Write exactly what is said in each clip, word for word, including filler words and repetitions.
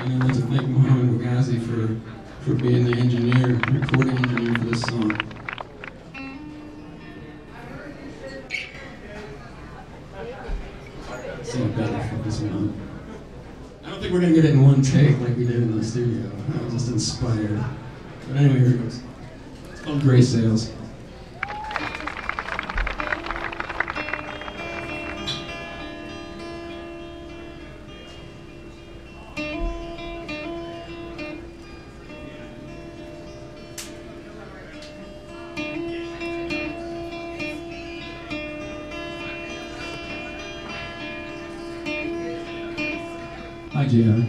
And I'd like to thank Mohammed Wagazi for, for being the engineer, recording engineer for this song. See what better for this one. I don't think we're gonna get it in one take like we did in the studio. I was just inspired. But anyway, here it goes. It's called Gray Sails. Hi, J R.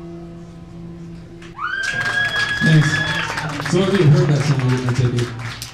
Thanks. Some of you have heard that song, I take it.